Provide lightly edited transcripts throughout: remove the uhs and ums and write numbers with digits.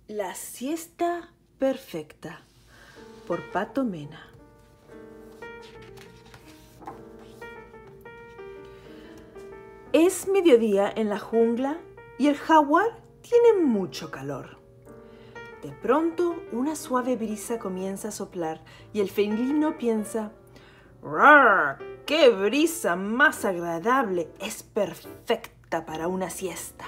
La siesta perfecta, por Pato Mena. Es mediodía en la jungla y el jaguar tiene mucho calor. De pronto, una suave brisa comienza a soplar y el felino piensa: ¡Rar! ¡Qué brisa más agradable! Es perfecta para una siesta.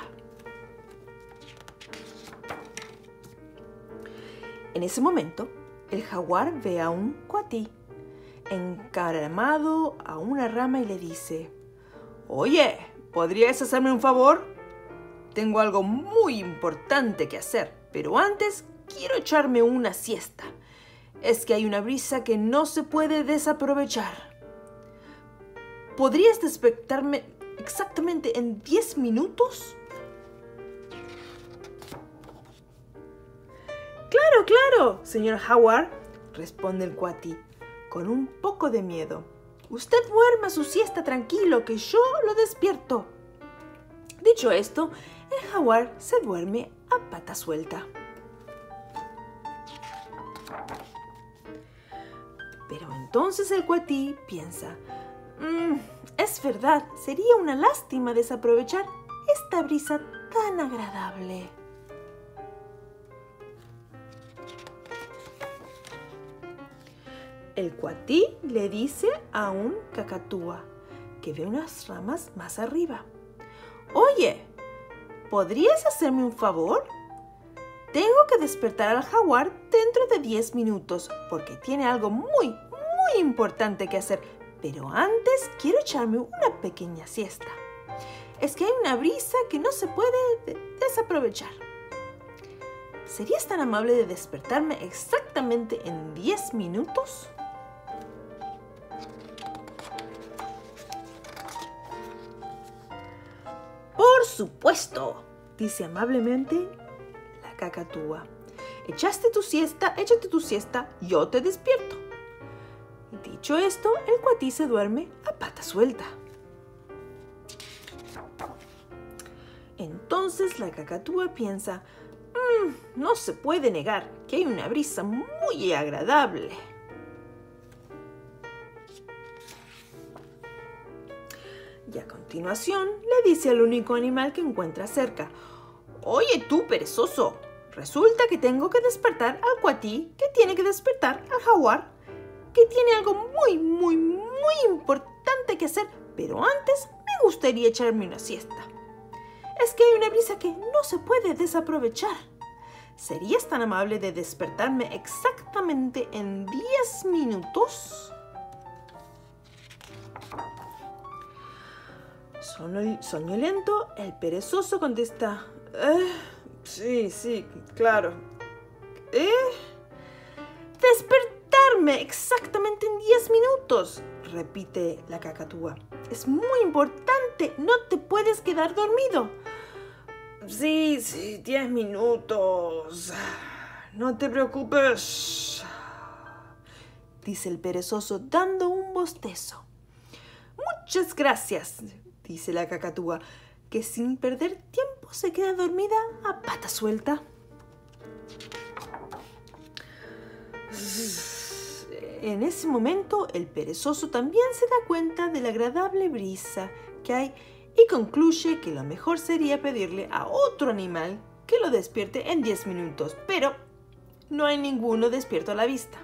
En ese momento, el jaguar ve a un cuatí encaramado a una rama y le dice: «Oye, ¿podrías hacerme un favor? Tengo algo muy importante que hacer, pero antes quiero echarme una siesta. Es que hay una brisa que no se puede desaprovechar. ¿Podrías despertarme exactamente en 10 minutos? «Claro, claro, señor jaguar», responde el cuatí, con un poco de miedo. «Usted duerma su siesta tranquilo, que yo lo despierto». Dicho esto, el jaguar se duerme a pata suelta. Pero entonces el cuatí piensa: es verdad, sería una lástima desaprovechar esta brisa tan agradable. El cuatí le dice a un cacatúa que ve unas ramas más arriba: «Oye, ¿podrías hacerme un favor? Tengo que despertar al jaguar dentro de 10 minutos porque tiene algo muy importante que hacer, pero antes quiero echarme una pequeña siesta. Es que hay una brisa que no se puede desaprovechar. ¿Serías tan amable de despertarme exactamente en 10 minutos? «Por supuesto», dice amablemente la cacatúa. «Échate tu siesta, yo te despierto». Dicho esto, el cuatí se duerme a pata suelta. Entonces la cacatúa piensa: no se puede negar que hay una brisa muy agradable. Y a continuación le dice al único animal que encuentra cerca: «Oye tú, perezoso, resulta que tengo que despertar al cuatí, que tiene que despertar al jaguar, que tiene algo muy importante que hacer, pero antes me gustaría echarme una siesta. Es que hay una brisa que no se puede desaprovechar. ¿Serías tan amable de despertarme exactamente en 10 minutos? Soñoliento, el perezoso contesta: sí, claro. «Despertarme exactamente en 10 minutos», repite la cacatúa. «Es muy importante, no te puedes quedar dormido». Sí, 10 minutos. No te preocupes», dice el perezoso dando un bostezo. «Muchas gracias», dice la cacatúa, que sin perder tiempo se queda dormida a pata suelta. En ese momento, el perezoso también se da cuenta de la agradable brisa que hay y concluye que lo mejor sería pedirle a otro animal que lo despierte en 10 minutos, pero no hay ninguno despierto a la vista.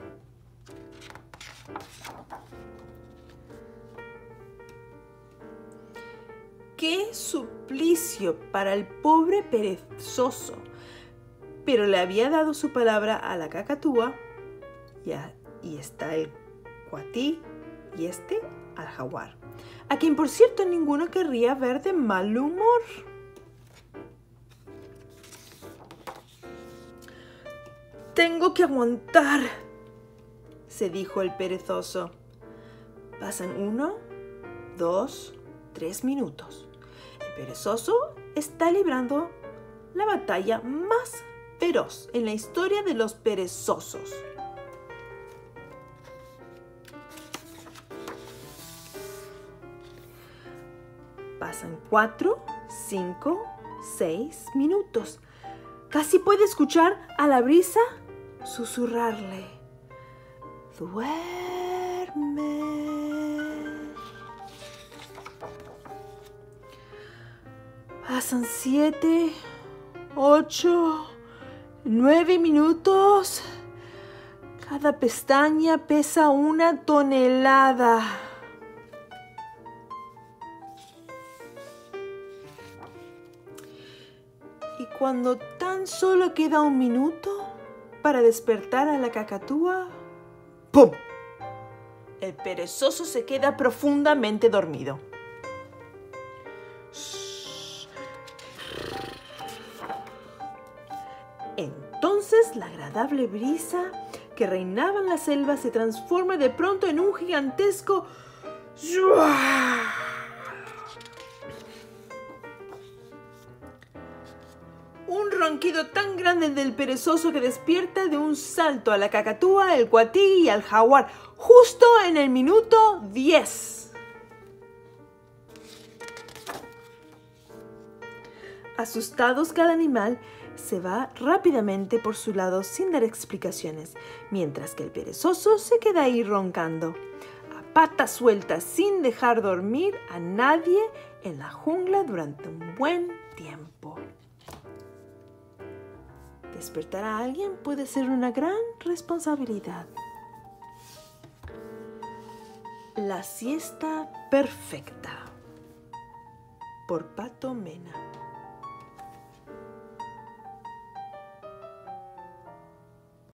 ¡Qué suplicio para el pobre perezoso! Pero le había dado su palabra a la cacatúa y está el cuatí y al jaguar, a quien por cierto ninguno querría ver de mal humor. «Tengo que aguantar», se dijo el perezoso. Pasan 1, 2, 3 minutos. El perezoso está librando la batalla más feroz en la historia de los perezosos. Pasan 4, 5, 6 minutos. Casi puede escuchar a la brisa susurrarle: duerme. Pasan 7, 8, 9 minutos. Cada pestaña pesa 1 tonelada. Y cuando tan solo queda 1 minuto para despertar a la cacatúa, ¡pum! El perezoso se queda profundamente dormido. Entonces la agradable brisa que reinaba en la selva se transforma de pronto en un gigantesco un ronquido tan grande del perezoso que despierta de un salto a la cacatúa, el cuatí y al jaguar, justo en el minuto 10. Asustados, cada animal se va rápidamente por su lado sin dar explicaciones, mientras que el perezoso se queda ahí roncando, a patas sueltas, sin dejar dormir a nadie en la jungla durante un buen tiempo. Despertar a alguien puede ser una gran responsabilidad. La siesta perfecta, por Pato Mena.